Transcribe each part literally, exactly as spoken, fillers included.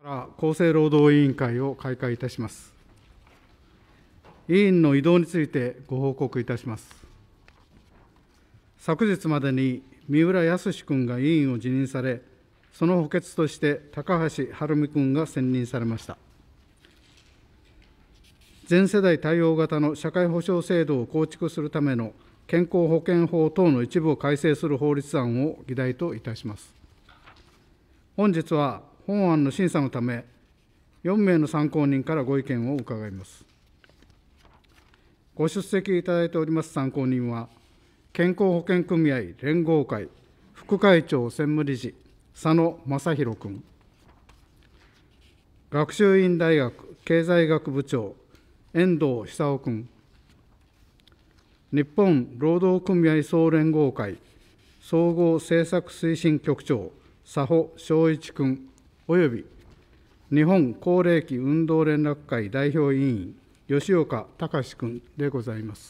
から厚生労働委員会を開会いたします。委員の異動についてご報告いたします。昨日までに三浦靖君が委員を辞任され、その補欠として高橋晴美君が選任されました。全世代対応型の社会保障制度を構築するための健康保険法等の一部を改正する法律案を議題といたします。本日は本案の審査のため、よんめいの参考人からご意見を伺います。ご出席いただいております参考人は、健康保険組合連合会副会長専務理事、佐野正弘君、学習院大学経済学部長、遠藤久夫君、日本労働組合総連合会総合政策推進局長、佐保正一君、および日本高齢期運動連絡会代表委員、吉岡隆君でございます。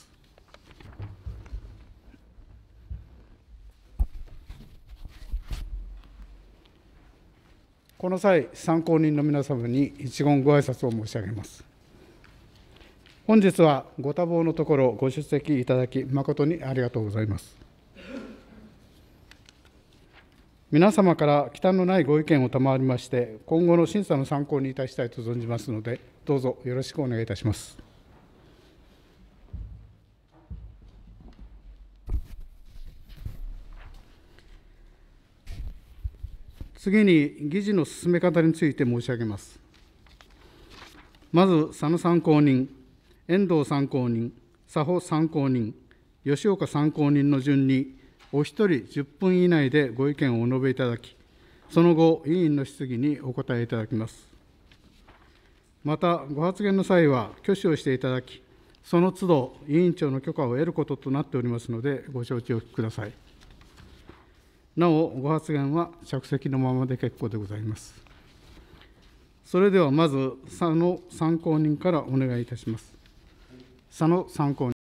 この際、参考人の皆様に一言ご挨拶を申し上げます。本日はご多忙のところご出席いただき誠にありがとうございます。皆様から忌憚のないご意見を賜りまして、今後の審査の参考にいたしたいと存じますので、どうぞよろしくお願いいたします。次に、議事の進め方について申し上げます。まず、佐野参考人、遠藤参考人、佐保参考人、吉岡参考人の順に、お一人じゅっぷん以内でご意見をお述べいただき、その後、委員の質疑にお答えいただきます。また、ご発言の際は挙手をしていただき、その都度、委員長の許可を得ることとなっておりますので、ご承知おきください。なお、ご発言は着席のままで結構でございます。それではまず、佐野参考人からお願いいたします。佐野参考人。